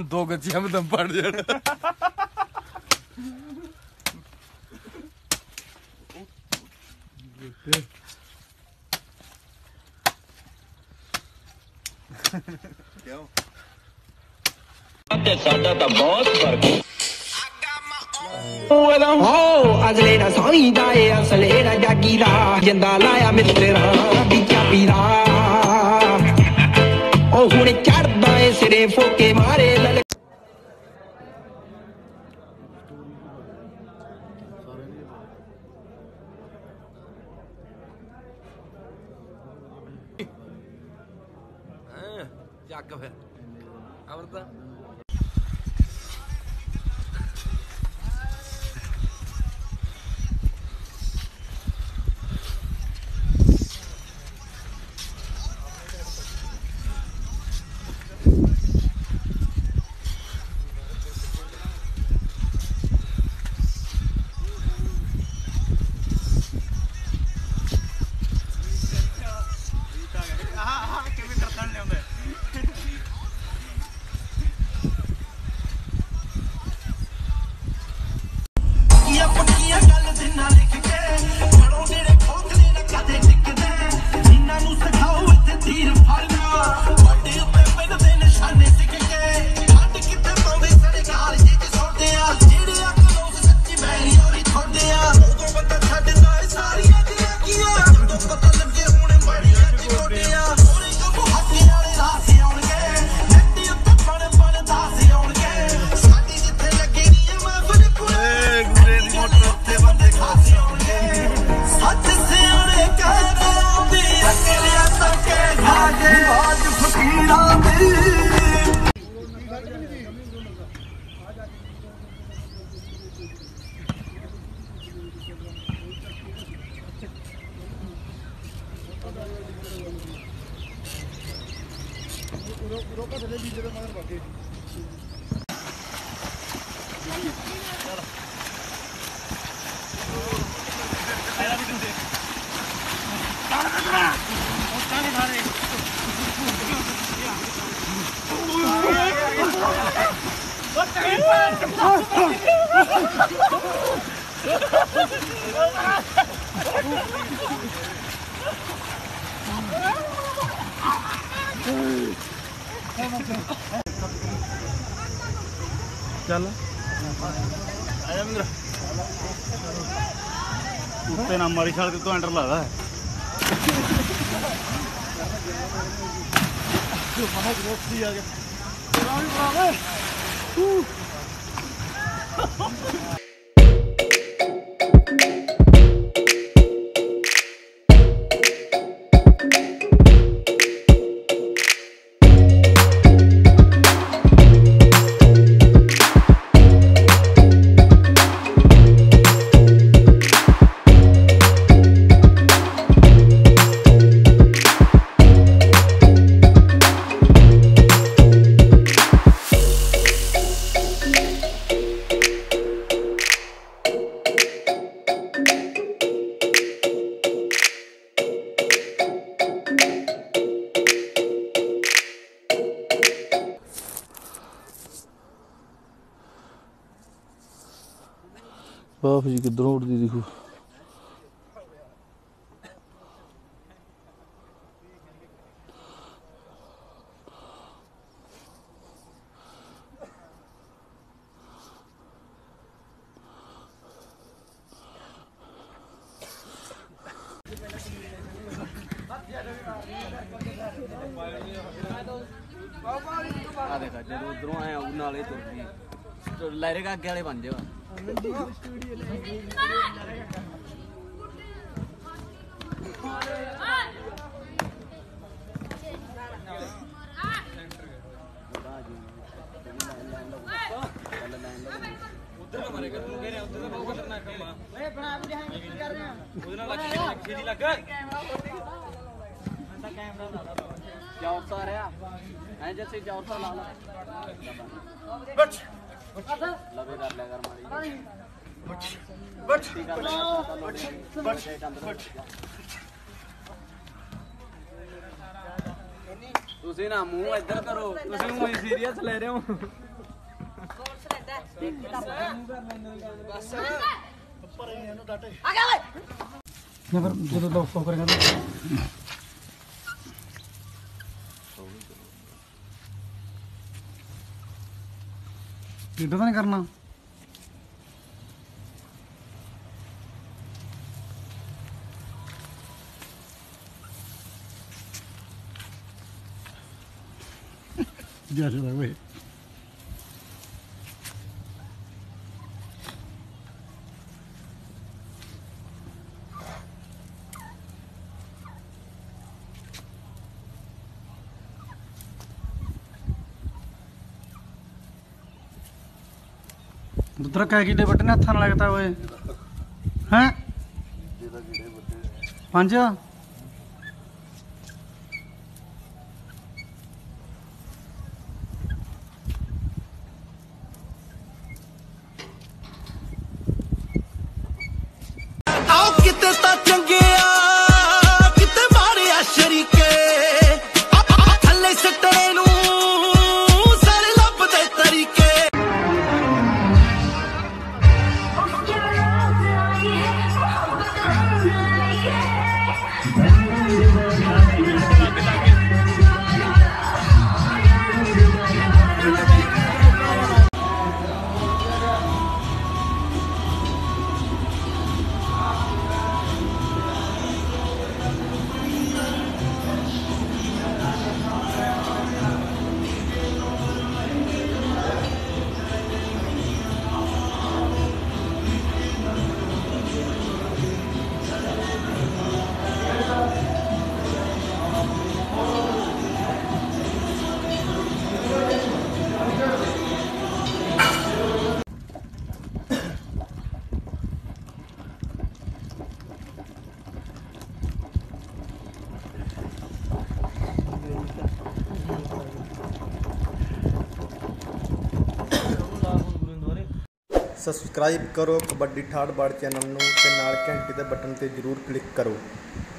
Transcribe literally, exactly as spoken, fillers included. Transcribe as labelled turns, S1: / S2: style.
S1: दो गच्चियां में दम पड़ जाना क्यों साडा तां बहुत फर्क अजले ना सोनी जाए असले ना जागीरा जिंदा लाया मित्रा बिचा पीरा ओ हुणे चढ़दा ए सिरे फोके मारे लल जग फिर अमृता रोका चले बीच में मगर भागे आया भी तुमसे तारा कटवा और ताने धारे बस कहीं पर चल उत्ते ना मारी सड़क तो एंटर लगता है बाप जी किधरों उड़ती देखो देखा जब उधरों आए नाले तुर लहरे का अगे वाले बन जाएगा उधर का मारेगा तुम कह रहे हो उधर का बहुत खतरनाक काम है ए बना आप यहां की कर रहे हैं उधर लग खेली लग कैमरा कैमरा डाला जाओ रहा है जैसे जाओ सा ला ला बच लगे कर ले कर मारी बच बच बच बच ਤੁਸੀਂ ਨਾ ਮੂੰਹ ਇੱਧਰ ਕਰੋ ਤੁਸੀਂ ਮੂੰਹ ਸੀਰੀਅਸ ਲੈ ਰਹੇ ਹੋ
S2: ਫਿਰ ਜਦੋਂ ਲੋਕ ਫੋਕ ਕਰੇਗਾ ਕਿੱਦਾਂ ਤਾਂ ਨਹੀਂ ਕਰਨਾ ਜੱਟ ਵੇ दुधरा कह कीड़े बट्टे हथा ना लगता हुए हैं पांच
S3: ਸਬਸਕ੍ਰਾਈਬ ਕਰੋ ਕਬੱਡੀ ਠਾਠ ਬਾੜ ਚੈਨਲ ਨੂੰ ਤੇ ਨਾਲ ਘੰਟੀ ਦੇ ਬਟਨ ਤੇ ਜ਼ਰੂਰ ਕਲਿੱਕ ਕਰੋ।